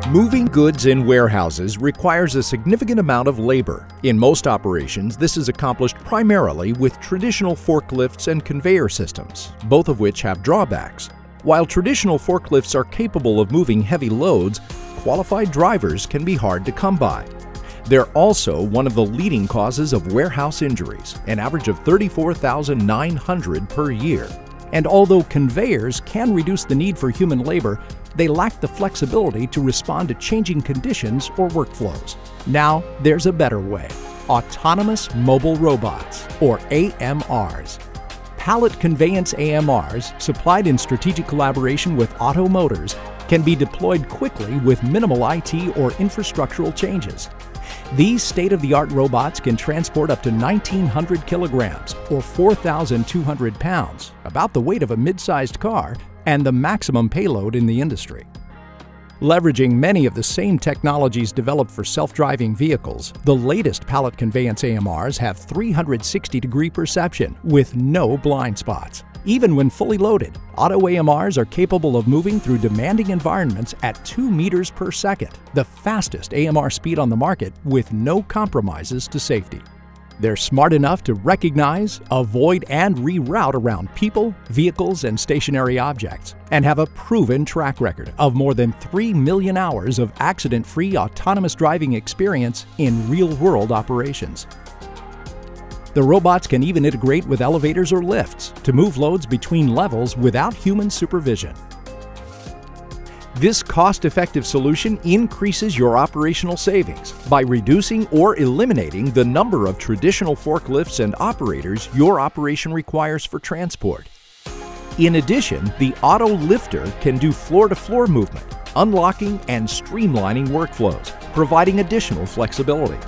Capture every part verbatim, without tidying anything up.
Moving goods in warehouses requires a significant amount of labor. In most operations, this is accomplished primarily with traditional forklifts and conveyor systems, both of which have drawbacks. While traditional forklifts are capable of moving heavy loads, qualified drivers can be hard to come by. They're also one of the leading causes of warehouse injuries, an average of thirty-four thousand nine hundred per year. And although conveyors can reduce the need for human labor, they lack the flexibility to respond to changing conditions or workflows. Now, there's a better way: autonomous mobile robots, or A M Rs. Pallet Conveyance A M Rs, supplied in strategic collaboration with Auto Motors, can be deployed quickly with minimal I T or infrastructural changes. These state-of-the-art robots can transport up to nineteen hundred kilograms, or four thousand two hundred pounds, about the weight of a mid-sized car, and the maximum payload in the industry. Leveraging many of the same technologies developed for self-driving vehicles, the latest Pallet Conveyance A M Rs have three hundred sixty degree perception with no blind spots. Even when fully loaded, auto A M Rs are capable of moving through demanding environments at two meters per second, the fastest A M R speed on the market with no compromises to safety. They're smart enough to recognize, avoid, and reroute around people, vehicles, and stationary objects, and have a proven track record of more than three million hours of accident-free autonomous driving experience in real-world operations. The robots can even integrate with elevators or lifts to move loads between levels without human supervision. This cost-effective solution increases your operational savings by reducing or eliminating the number of traditional forklifts and operators your operation requires for transport. In addition, the auto lifter can do floor-to-floor movement, unlocking and streamlining workflows, providing additional flexibility.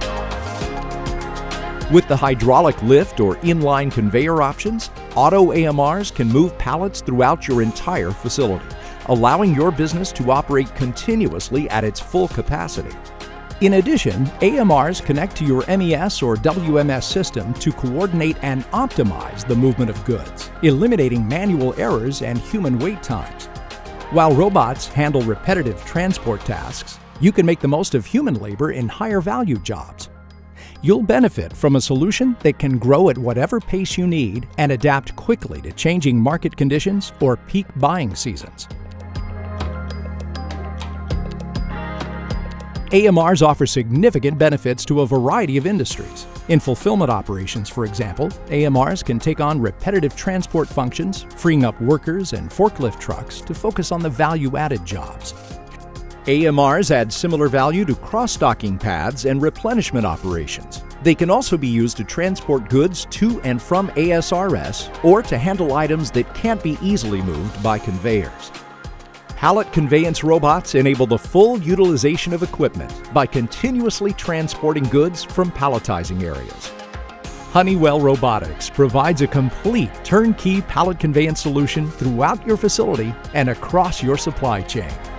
With the hydraulic lift or inline conveyor options, auto A M Rs can move pallets throughout your entire facility, allowing your business to operate continuously at its full capacity. In addition, A M Rs connect to your M E S or W M S system to coordinate and optimize the movement of goods, eliminating manual errors and human wait times. While robots handle repetitive transport tasks, you can make the most of human labor in higher value jobs. You'll benefit from a solution that can grow at whatever pace you need and adapt quickly to changing market conditions or peak buying seasons. A M Rs offer significant benefits to a variety of industries. In fulfillment operations, for example, A M Rs can take on repetitive transport functions, freeing up workers and forklift trucks to focus on the value-added jobs. A M Rs add similar value to cross-docking pads and replenishment operations. They can also be used to transport goods to and from A S R S or to handle items that can't be easily moved by conveyors. Pallet Conveyance robots enable the full utilization of equipment by continuously transporting goods from palletizing areas. Honeywell Robotics provides a complete turnkey pallet conveyance solution throughout your facility and across your supply chain.